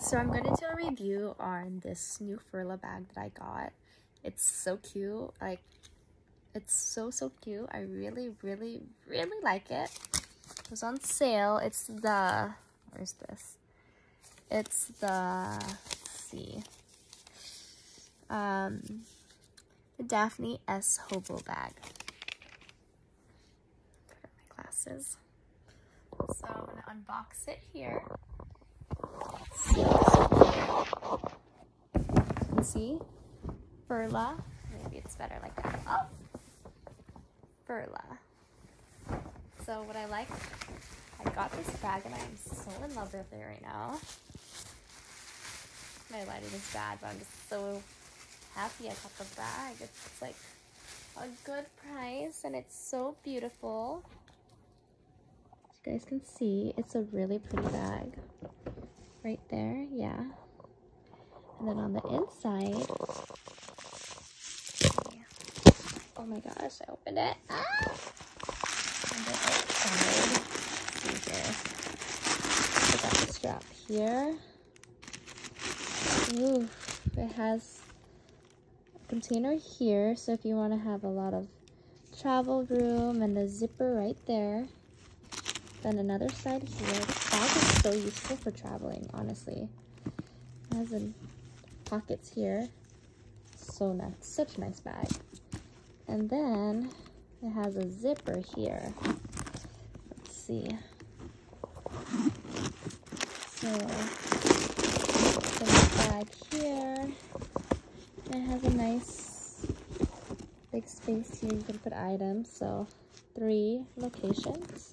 So I'm going to do a review on this new Furla bag that I got. It's so cute. Like, it's so cute. I really like it. It was on sale. It's the, where's this? It's the, let's see, the Dafne S Hobo bag. Put on my glasses. So I'm gonna unbox it here. You can see Furla. Maybe it's better like that. Oh, Furla. So what I like, I got this bag and I am so in love with it right now. My lighting is bad, but I'm just so happy I got the bag. It's like a good price and it's so beautiful. As you guys can see, it's a really pretty bag. Right there, yeah. And then on the inside, oh my gosh, I opened it. Ah! On the outside, let's see here. I got the strap here. Ooh, it has a container here, so if you want to have a lot of travel room, and the zipper right there. Then another side here. This bag is so useful for traveling, honestly. It has pockets here. So nice, such a nice bag. And then it has a zipper here. Let's see. So the bag here. It has a nice big space here. You can put items. So 3 locations.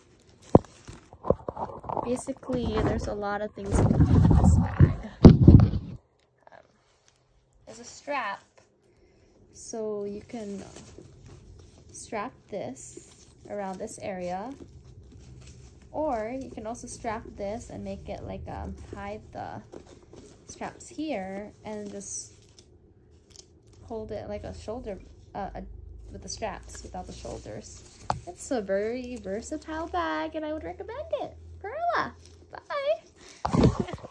Basically, there's a lot of things you can do with this bag. There's a strap, so you can strap this around this area, or you can also strap this and make it like hide the straps here and just hold it like a shoulder with the straps without the shoulders. It's a very versatile bag and I would recommend it. Furla, bye.